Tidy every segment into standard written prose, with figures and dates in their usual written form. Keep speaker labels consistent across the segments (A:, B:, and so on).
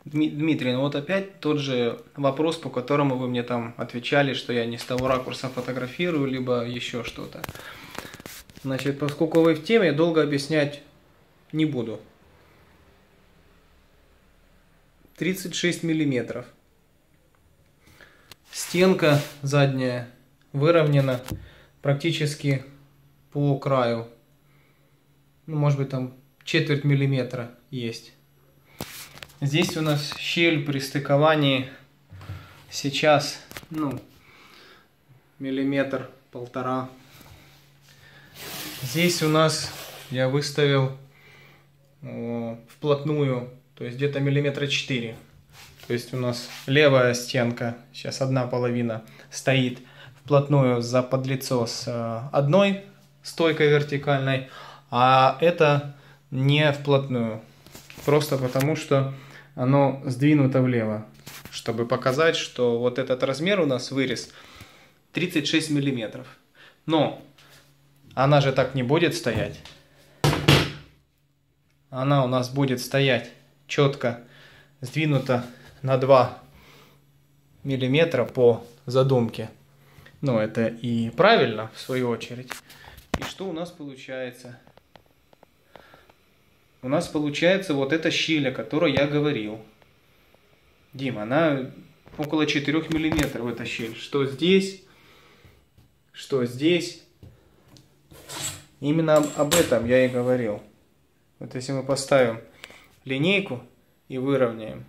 A: Дмитрий, ну вот опять тот же вопрос, по которому вы мне там отвечали, что я не с того ракурса фотографирую, либо еще что-то. Значит, поскольку вы в теме, долго объяснять не буду. 36 миллиметров. Стенка задняя выровнена практически по краю. Ну, может быть, там четверть миллиметра есть. Здесь у нас щель при стыковании сейчас, ну, миллиметр-полтора. Здесь у нас я выставил вплотную, то есть где-то миллиметра 4. То есть у нас левая стенка, сейчас одна половина, стоит вплотную за подлицо с одной стойкой вертикальной, а это не вплотную. Просто потому, что оно сдвинуто влево, чтобы показать, что вот этот размер у нас вырез 36 миллиметров. Но она же так не будет стоять. Она у нас будет стоять четко сдвинута на 2 миллиметра по задумке. Ну, это и правильно, в свою очередь. И что у нас получается? У нас получается вот эта щель, о которой я говорил. Дим, она около 4 миллиметров, эта щель. Что здесь, что здесь. Именно об этом я и говорил. Вот если мы поставим линейку и выровняем.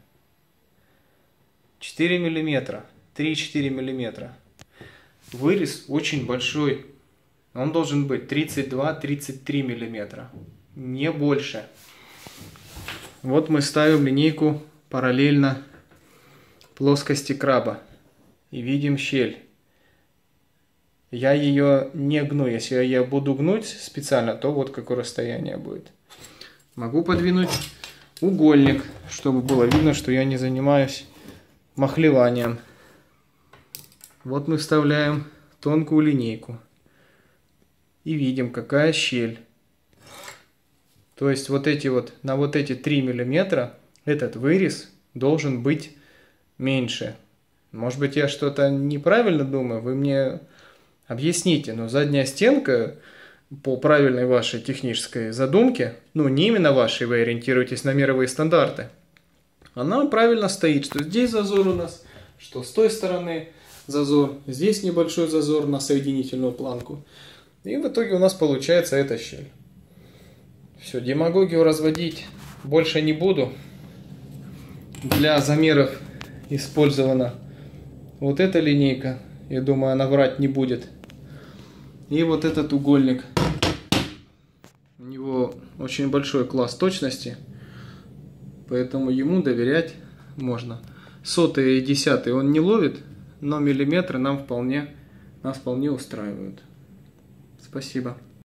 A: 4 миллиметра, 3-4 миллиметра. Вырез очень большой. Он должен быть 32-33 миллиметра. Не больше. Вот мы ставим линейку параллельно плоскости краба. И видим щель. Я ее не гну. Если я ее буду гнуть специально, то вот какое расстояние будет. Могу подвинуть угольник, чтобы было видно, что я не занимаюсь махлеванием. Вот мы вставляем тонкую линейку. И видим, какая щель. То есть вот эти вот, на вот эти 3 миллиметра этот вырез должен быть меньше. Может быть, я что-то неправильно думаю, вы мне объясните. Но задняя стенка по правильной вашей технической задумке, ну не именно вашей, вы ориентируетесь на мировые стандарты, она правильно стоит, что здесь зазор у нас, что с той стороны зазор, здесь небольшой зазор на соединительную планку. И в итоге у нас получается эта щель. Все, демагогию разводить больше не буду. Для замеров использована вот эта линейка. Я думаю, она врать не будет. И вот этот угольник. У него очень большой класс точности. Поэтому ему доверять можно. Сотые и десятые он не ловит, но миллиметры нас вполне устраивают. Спасибо.